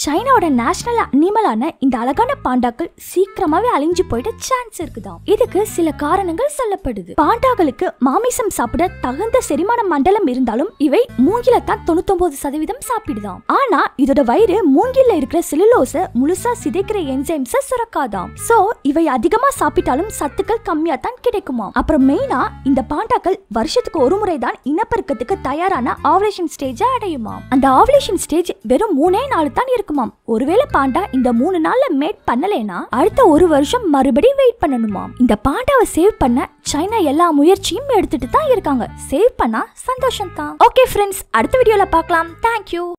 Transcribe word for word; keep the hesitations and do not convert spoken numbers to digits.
சைனாவோட நேஷனல் அனிமலான இந்த அழகான பாண்டாக்கள் சீக்கிரமாவே அழிஞ்சு போயிட சான்ஸ் இருக்குதாம். இதுக்கு சில காரணங்கள் சொல்லப்படுது. பாண்டாக்களுக்கு மாமிசம் சாப்பிட தகுந்த செரிமான மண்டலம் இருந்தாலும் இவை மூங்கில தான் தொண்ணூத்தி ஒன்பது சதவீதம் சாப்பிடுதாம். ஆனா இதோட வயிறு மூங்கில இருக்கிற செல்லுலோஸ முழுசா சிதைக்கிற என்சைம்ஸ சுரக்காதாம். சோ இவை அதிகமா சாப்பிட்டாலும் சத்துக்கள் கம்மியா தான் கிடைக்குமா. அப்புறம் மெயினா இந்த பாண்டாக்கள் வருஷத்துக்கு ஒரு முறை தான் இனப்பெருக்கத்துக்கு தயாரான ஆவலேஷன் ஸ்டேஜ் அடையுமா. அந்த ஆவலேஷன் ஸ்டேஜ் வெறும் மூணே நாள் தான் இருக்குமாம். ஒருவேளை பாண்டா இந்த மூணு நாள்ல மேட் பண்ணலைன்னா அடுத்த ஒரு வருஷம் மறுபடியும் வெயிட் பண்ணணுமா. இந்த பாண்டாவை சேவ் பண்ண சைனா எல்லா முயற்சியும் எடுத்துட்டு தான் இருக்காங்க. சேவ் பண்ணா சந்தோஷம் தான். ஓகே ஃப்ரெண்ட்ஸ், அடுத்த வீடியோல பார்க்கலாம். தேங்க்யூ.